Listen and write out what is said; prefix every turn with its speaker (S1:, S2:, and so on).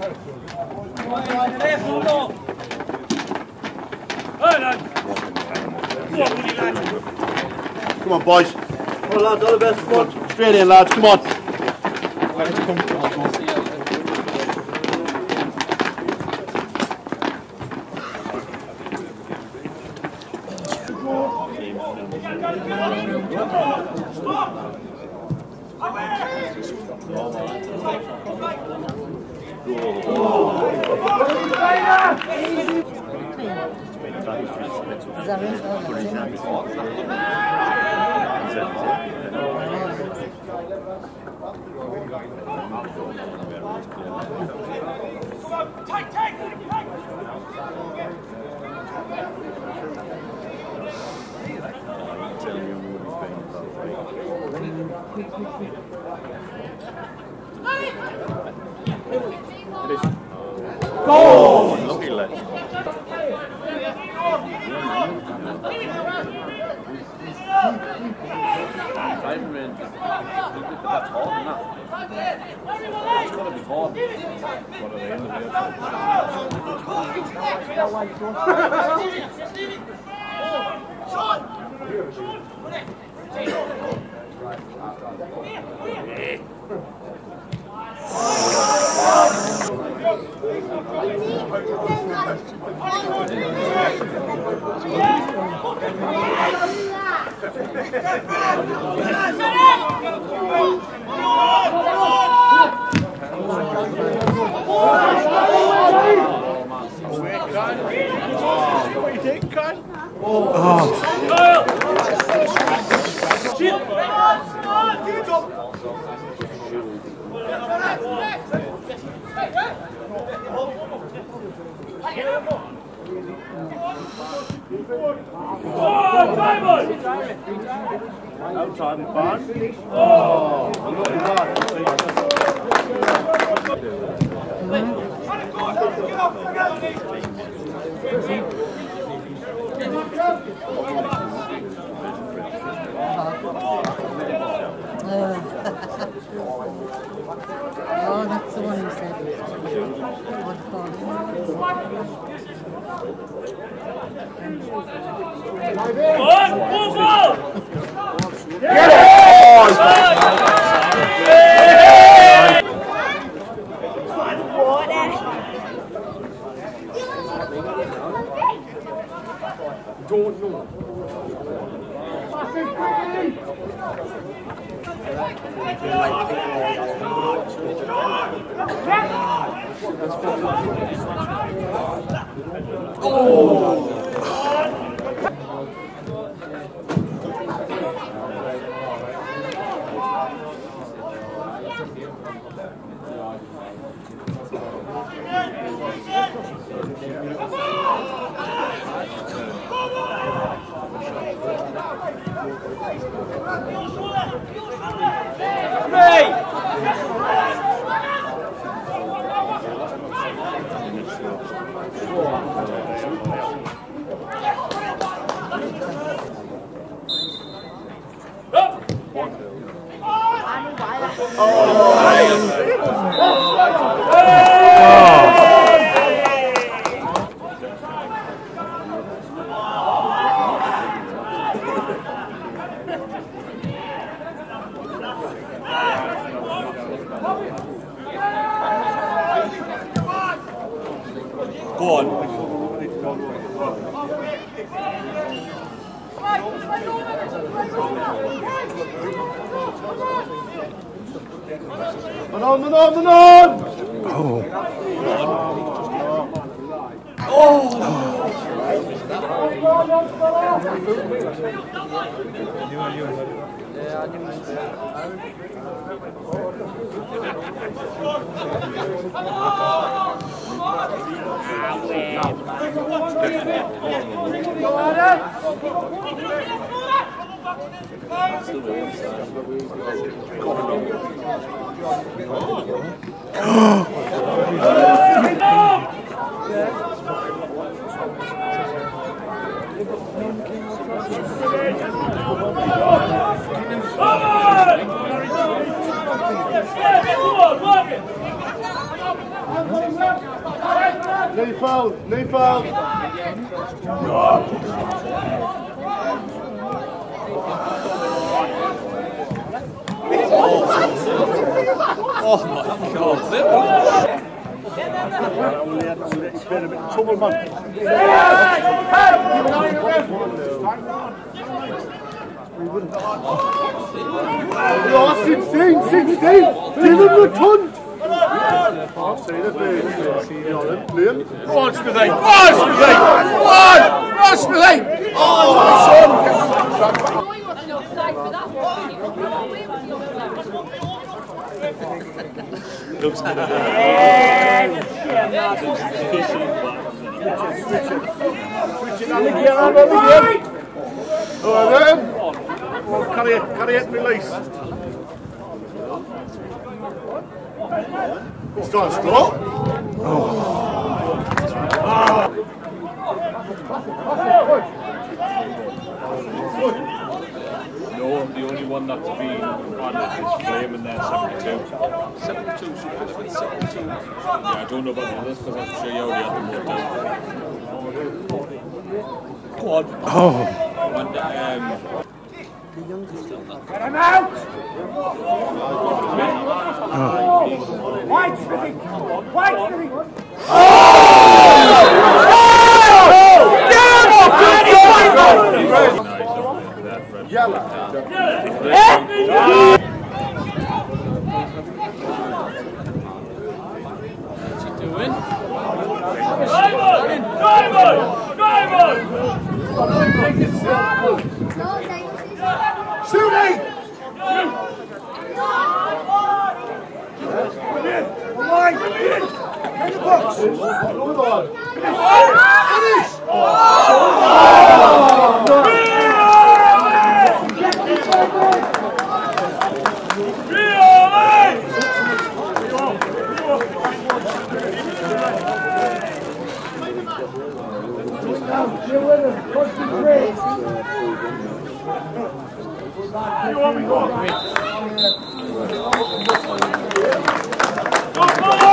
S1: Come on, boys.
S2: Come on, lads, all the best. Come on.
S1: Straight in, lads. Come on.
S3: Goal! Lovely ledge. That's hard enough. It's got to be hard. What are they in the outside the barn. Oh,
S4: oh, that's the one you said.
S2: Don't know.
S3: Go on.
S1: Manon! Knee foul, knee foul.
S3: Oh my God!
S1: Been a bit of trouble, man. Oh, 16! Give him the punt! I've seen it, baby. Go on, Smithy! Go on, Smithy! Go on, Smithy! Oh, son!
S3: Looks good.
S1: Switching on again. All right, then. Carry it, release. Stop.
S3: No, the only one that's been on it is Flame in there, 72. 72, so finish with 72. Yeah, I don't know about the others because I'm sure you already had them all down. Quad. Oh. And,
S5: get him out! White Smithy! Oh!
S1: Yellow.
S3: What's he doing?
S1: Shooting! In the box! Finish!
S5: Go!